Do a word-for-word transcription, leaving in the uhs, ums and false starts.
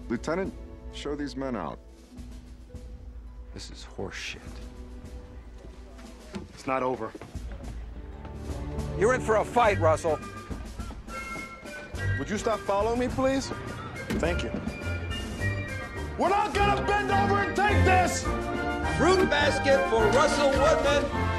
Lieutenant, show these men out. This is horse shit. It's not over. You're in for a fight, Russell. Would you stop following me, please? Thank you. We're not gonna bend over and take this! Fruit basket for Russell Woodman.